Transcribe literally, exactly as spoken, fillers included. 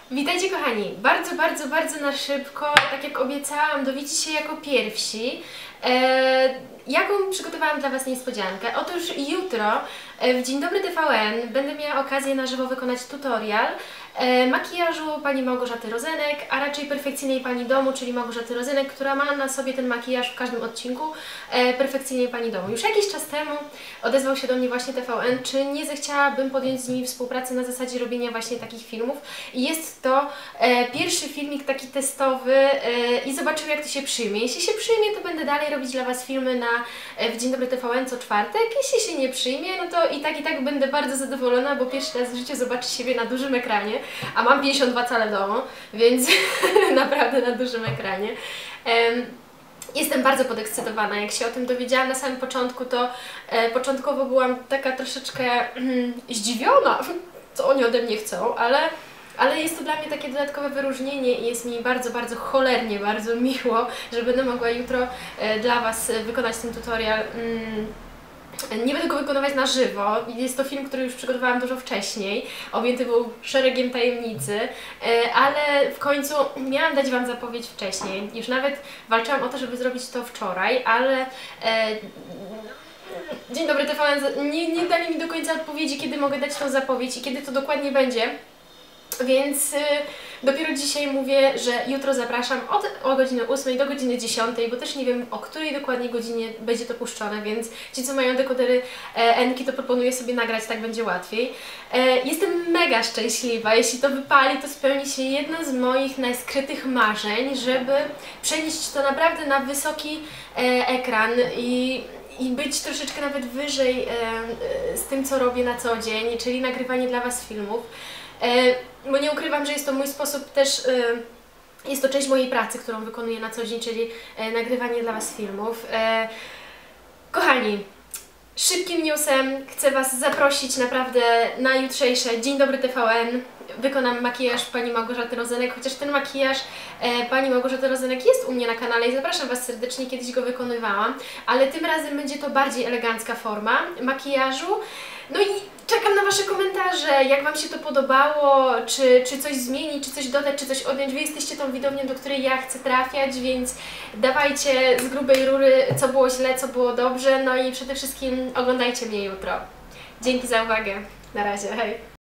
Witajcie kochani, bardzo, bardzo, bardzo na szybko, tak jak obiecałam, dowiecie się jako pierwsi, e, jaką przygotowałam dla Was niespodziankę. Otóż jutro w Dzień Dobry T V N będę miała okazję na żywo wykonać tutorial e, makijażu pani Małgorzaty Rozenek, a raczej perfekcyjnej pani domu, czyli Małgorzaty Rozenek, która ma na sobie ten makijaż w każdym odcinku e, perfekcyjnej pani domu. Już jakiś czas temu odezwał się do mnie właśnie T V N, czy nie zechciałabym podjąć z nimi współpracę na zasadzie robienia właśnie takich filmów. I jest to e, pierwszy filmik taki testowy e, i zobaczymy, jak to się przyjmie. Jeśli się przyjmie, to będę dalej robić dla Was filmy na, e, w Dzień Dobry T V N co czwartek. Jeśli się nie przyjmie, no to i tak i tak będę bardzo zadowolona, bo pierwszy raz w życiu zobaczę siebie na dużym ekranie, a mam pięćdziesiąt dwa cale w domu, więc naprawdę na dużym ekranie. Um, Jestem bardzo podekscytowana. Jak się o tym dowiedziałam na samym początku, to e, początkowo byłam taka troszeczkę mm, zdziwiona, co oni ode mnie chcą, ale, ale jest to dla mnie takie dodatkowe wyróżnienie i jest mi bardzo, bardzo cholernie, bardzo miło, że będę mogła jutro e, dla Was wykonać ten tutorial. Mm, Nie będę go wykonywać na żywo. Jest to film, który już przygotowałam dużo wcześniej. Objęty był szeregiem tajemnicy, ale w końcu miałam dać Wam zapowiedź wcześniej. Już nawet walczyłam o to, żeby zrobić to wczoraj, ale Dzień Dobry T V N nie, nie dali mi do końca odpowiedzi, kiedy mogę dać tą zapowiedź i kiedy to dokładnie będzie. Więc y, dopiero dzisiaj mówię, że jutro zapraszam od o godziny ósmej do godziny dziesiątej, bo też nie wiem, o której dokładnie godzinie będzie to puszczone, więc ci, co mają dekodery e, Enki, to proponuję sobie nagrać, tak będzie łatwiej. E, jestem mega szczęśliwa, jeśli to wypali, to spełni się jedno z moich najskrytych marzeń, żeby przenieść to naprawdę na wysoki e, ekran i i być troszeczkę nawet wyżej e, e, z tym, co robię na co dzień, czyli nagrywanie dla Was filmów. E, bo nie ukrywam, że jest to mój sposób też, e, jest to część mojej pracy, którą wykonuję na co dzień, czyli e, nagrywanie dla Was filmów. E, kochani, szybkim newsem chcę Was zaprosić naprawdę na jutrzejsze Dzień Dobry T V N. Wykonam makijaż pani Małgorzaty Rozenek, chociaż ten makijaż e, pani Małgorzaty Rozenek jest u mnie na kanale i zapraszam Was serdecznie, kiedyś go wykonywałam, ale tym razem będzie to bardziej elegancka forma makijażu. No i czekam na Wasze komentarze, jak Wam się to podobało, czy, czy coś zmienić, czy coś dodać, czy coś odjąć. Wy jesteście tą widownią, do której ja chcę trafiać, więc dawajcie z grubej rury, co było źle, co było dobrze, no i przede wszystkim oglądajcie mnie jutro. Dzięki za uwagę. Na razie, hej!